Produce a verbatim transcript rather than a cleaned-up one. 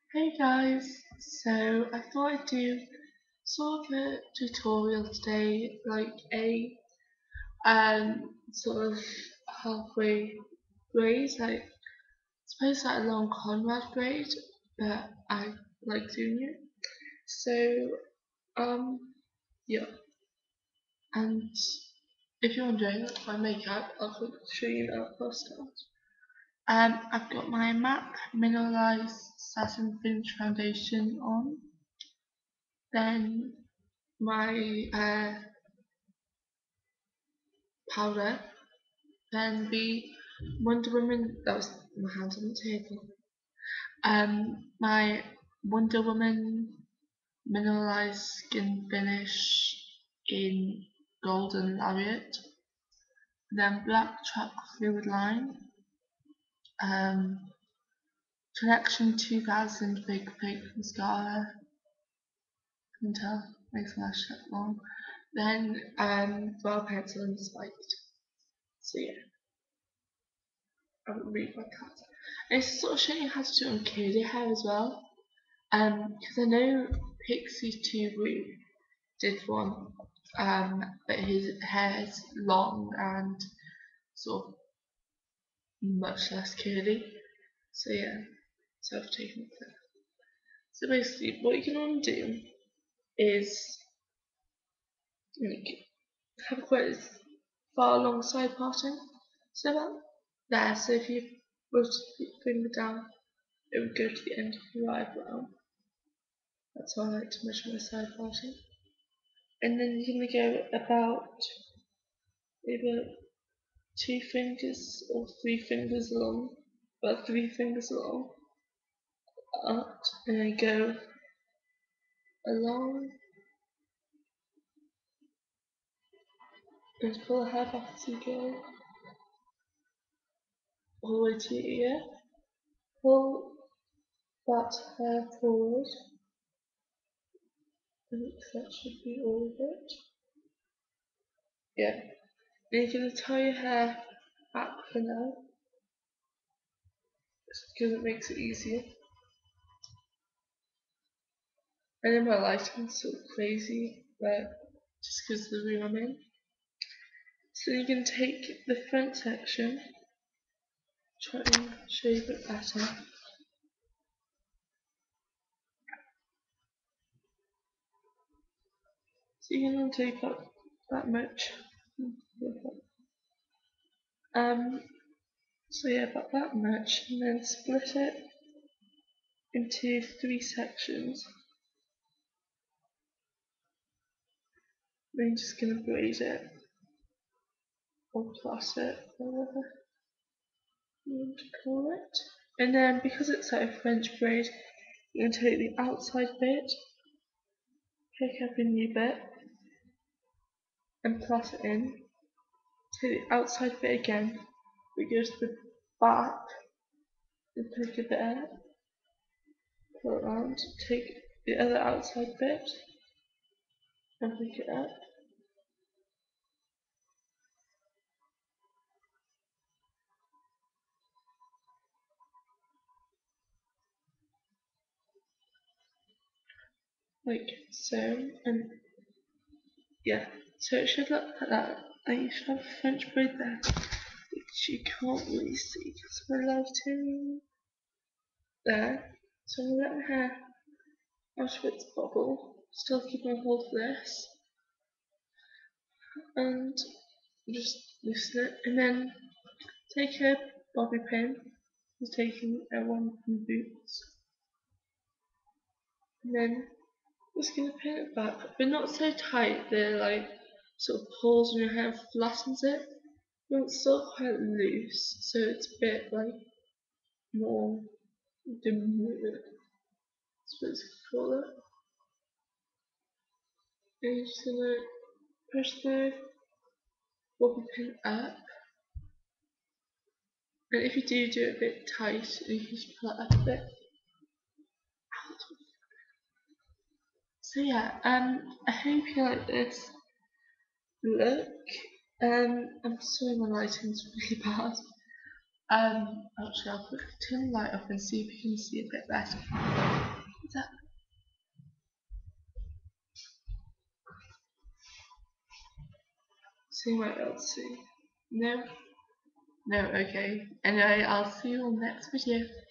Hey guys, so I thought I'd do sort of a tutorial today, like a um sort of halfway grade, like I suppose like a long Conrad grade, but I like doing it. So um yeah, and if you're wondering what's my makeup, I'll quickly show you now first. Um, I've got my MAC Mineralized Satin Finish Foundation on, then my uh, powder, then the Wonder Woman, that was my hand on the table, um, my Wonder Woman mineralized skin finish in Golden Lariat, then Black Chalk Fluid Line, um, Collection two thousand Big Fake Mascara, you can tell, makes my lash look long, then um, brow pencil and spiked, so yeah. I would read my cards. And it's sort of showing you how to do it on curly hair as well. Um, because I know Pixie two Blue did one, um, but his hair is long and sort of much less curly. So yeah, so I've taken it there. So basically, what you can want to do is like, have quite a far along side parting. So about there. So if you were to put your finger down, it would go to the end of your eyebrow. That's how I like to measure my side parting. And then you're going to go about either two fingers or three fingers long, about three fingers long, up, and then go along, and pull the hair back as you go, all the way to your ear. Pull that hair forward, I think that should be all of it. Yeah. And you're going to tie your hair back for now, because it makes it easier. And then my lighting's so crazy, but just because of the room I'm in. So you can take the front section, try and shape it better. So you can take up that much. Um, so yeah, about that much, and then split it into three sections. Then you're just gonna braid it, or plait it, or whatever you want to call it. And then because it's like a French braid, you're gonna take the outside bit, pick up a new bit, and plait it in. Take the outside bit again, we go to the back, and pick a bit out, pull it around, take the other outside bit, and pick it up. Like so, and yeah, so it should look like that. And you should have a French braid there, which you can't really see because of my lighting. There. So I'm gonna let my hair out of its bubble, still keeping a hold of this, and just loosen it, and then take a bobby pin, just taking a one from Boots, and then just gonna pin it back, but not so tight that it like sort of pulls on your hair and flattens it. But it's still quite loose, so it's a bit like more demure, I suppose you could call it. And you're just gonna push the bobby pin up, and if you do do it a bit tight, you can just pull it up a bit. So yeah, um, I hope you like this look. Um, I'm sorry my lighting's really bad. Um, actually, I'll quickly turn the light off and see if you can see a bit better. Is that? See what else? See? No? No, okay. Anyway, I'll see you on the next video.